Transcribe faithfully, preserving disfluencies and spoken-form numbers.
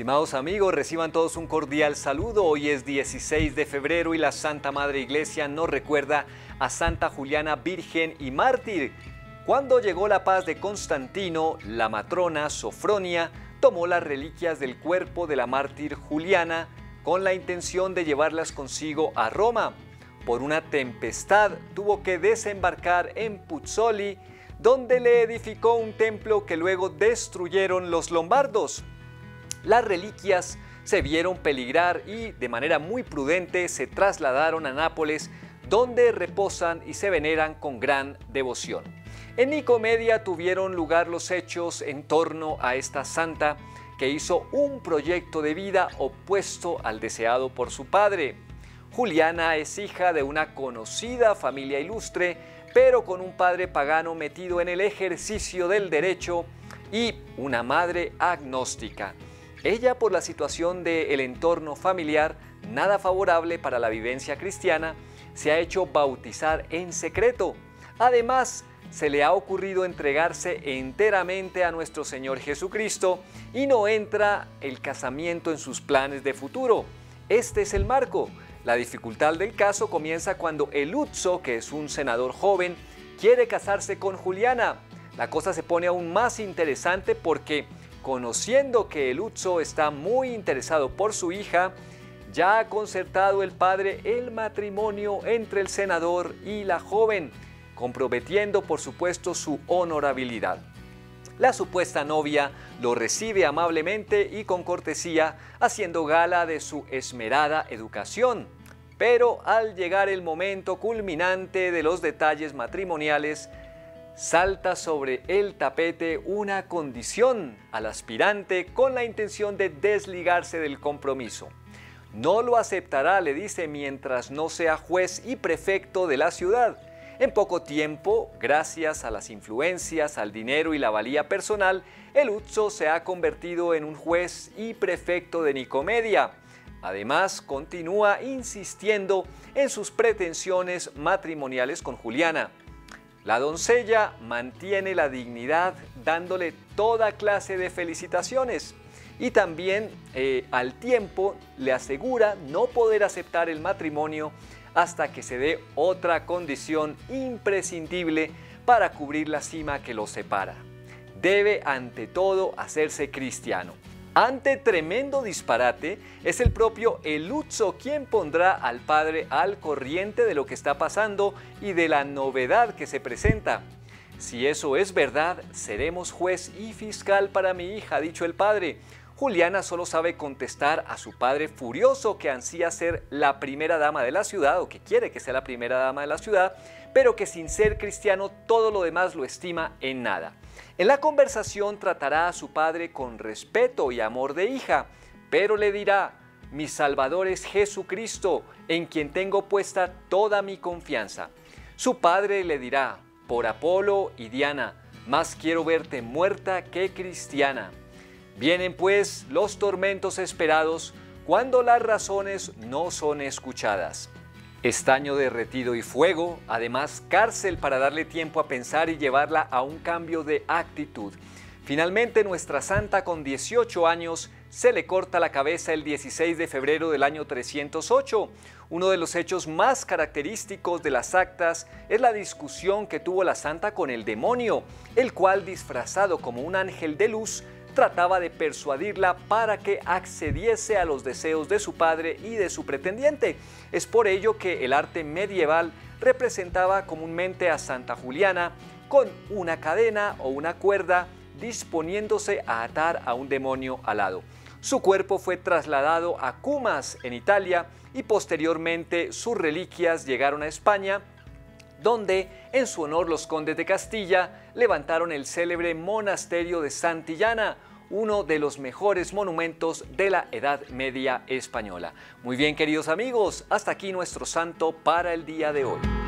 Estimados amigos, reciban todos un cordial saludo. Hoy es dieciséis de febrero y la Santa Madre Iglesia nos recuerda a Santa Juliana, virgen y mártir. Cuando llegó la paz de Constantino, la matrona Sofronia tomó las reliquias del cuerpo de la mártir Juliana con la intención de llevarlas consigo a Roma. Por una tempestad tuvo que desembarcar en Puzzoli, donde le edificó un templo que luego destruyeron los lombardos. Las reliquias se vieron peligrar y, de manera muy prudente, se trasladaron a Nápoles, donde reposan y se veneran con gran devoción. En Nicomedia tuvieron lugar los hechos en torno a esta santa, que hizo un proyecto de vida opuesto al deseado por su padre. Juliana es hija de una conocida familia ilustre, pero con un padre pagano metido en el ejercicio del derecho y una madre agnóstica. Ella, por la situación del entorno familiar, nada favorable para la vivencia cristiana, se ha hecho bautizar en secreto. Además, se le ha ocurrido entregarse enteramente a nuestro Señor Jesucristo y no entra el casamiento en sus planes de futuro. Este es el marco. La dificultad del caso comienza cuando Elutzo, que es un senador joven, quiere casarse con Juliana. La cosa se pone aún más interesante porque, conociendo que Elutzo está muy interesado por su hija, ya ha concertado el padre el matrimonio entre el senador y la joven, comprometiendo por supuesto su honorabilidad. La supuesta novia lo recibe amablemente y con cortesía, haciendo gala de su esmerada educación. Pero al llegar el momento culminante de los detalles matrimoniales, salta sobre el tapete una condición al aspirante con la intención de desligarse del compromiso. No lo aceptará, le dice, mientras no sea juez y prefecto de la ciudad. En poco tiempo, gracias a las influencias, al dinero y la valía personal, Elutzo se ha convertido en un juez y prefecto de Nicomedia. Además, continúa insistiendo en sus pretensiones matrimoniales con Juliana. La doncella mantiene la dignidad dándole toda clase de felicitaciones y también eh, al tiempo le asegura no poder aceptar el matrimonio hasta que se dé otra condición imprescindible para cubrir la cima que los separa. Debe ante todo hacerse cristiano. Ante tremendo disparate, es el propio Elutzo quien pondrá al padre al corriente de lo que está pasando y de la novedad que se presenta. Si eso es verdad, seremos juez y fiscal para mi hija, ha dicho el padre. Juliana solo sabe contestar a su padre furioso, que ansía ser la primera dama de la ciudad, o que quiere que sea la primera dama de la ciudad, pero que sin ser cristiano todo lo demás lo estima en nada. En la conversación tratará a su padre con respeto y amor de hija, pero le dirá: mi Salvador es Jesucristo, en quien tengo puesta toda mi confianza. Su padre le dirá: por Apolo y Diana, más quiero verte muerta que cristiana. Vienen pues los tormentos esperados cuando las razones no son escuchadas. Estaño derretido y fuego, además cárcel para darle tiempo a pensar y llevarla a un cambio de actitud. Finalmente, nuestra santa, con dieciocho años, se le corta la cabeza el dieciséis de febrero del año trescientos ocho. Uno de los hechos más característicos de las actas es la discusión que tuvo la santa con el demonio, el cual, disfrazado como un ángel de luz, trataba de persuadirla para que accediese a los deseos de su padre y de su pretendiente. Es por ello que el arte medieval representaba comúnmente a Santa Juliana con una cadena o una cuerda disponiéndose a atar a un demonio alado. Su cuerpo fue trasladado a Cumas, en Italia, y posteriormente sus reliquias llegaron a España, donde en su honor los condes de Castilla levantaron el célebre monasterio de Santillana, uno de los mejores monumentos de la Edad Media española. Muy bien, queridos amigos, hasta aquí nuestro santo para el día de hoy.